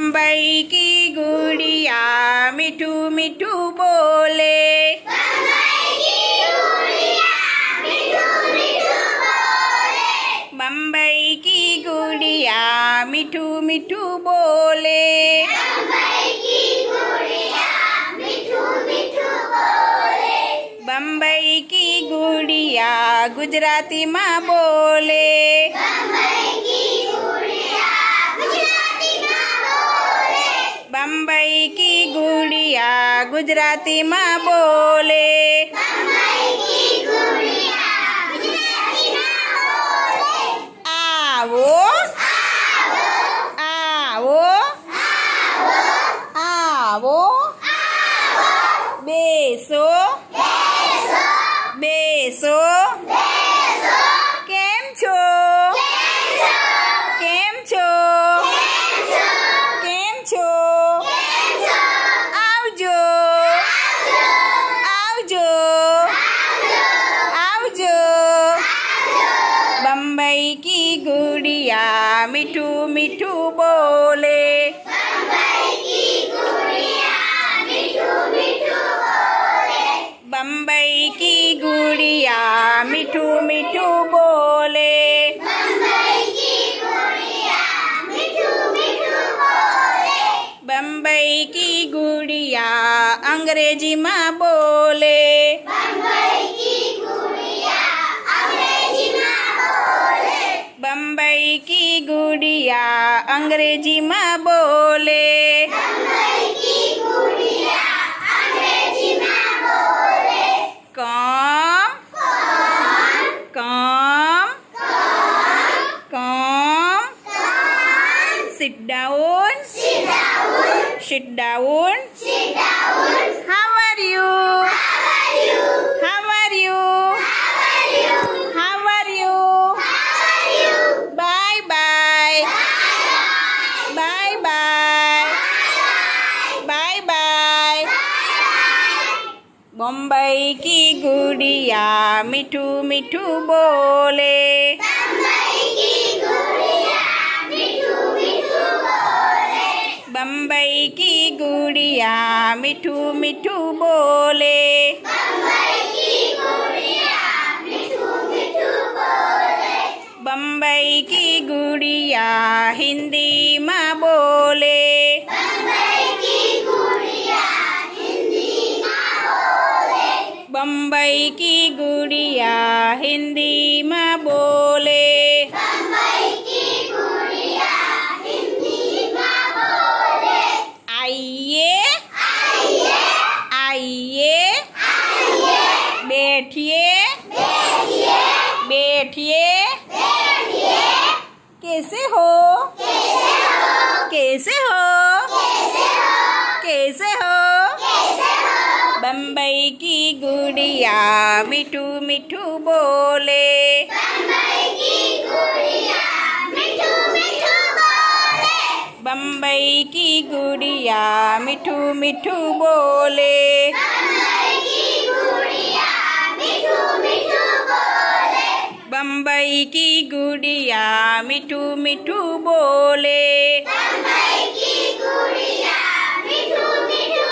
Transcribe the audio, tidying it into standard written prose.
बम्बई की गुड़िया मिठू मिठू बोले। बम्बई की गुड़िया मिठू मिठू बोले। बम्बई की गुड़िया गुजराती माँ बोले। बम्बई की गुड़िया गुजराती माँ बोले। आवो आवो आवो बेसो बेसो केम छो केम छो केम छो आवजो आवजो आवजो। बम्बई की गुड़िया मिठू मिठू बोले। बम्बई की गुड़िया मिठू मिठू बोले। बम्बई की गुड़िया अंग्रेजी माँ बोले। बम्बई की गुड़िया अंग्रेजी माँ बोले। कम कम कम sit down sit down। How are you how are you how are you bye bye bye bye bye bye। Bombay की गुड़िया मिठू मिठू बोले। बम्बई की गुड़िया मिठू मिठू बोले। बम्बई की गुड़िया हिंदी माँ बोले। बम्बई की गुड़िया हिंदी माँ बोले। आइए आइए बैठिए बैठिए। कैसे हो कैसे हो कैसे हो। बम्बई की गुड़िया मिठू मिठू बोले। बम्बई की गुड़िया मिठू मिठू बोले। बम्बई की गुड़िया मिठू मिठू बोले।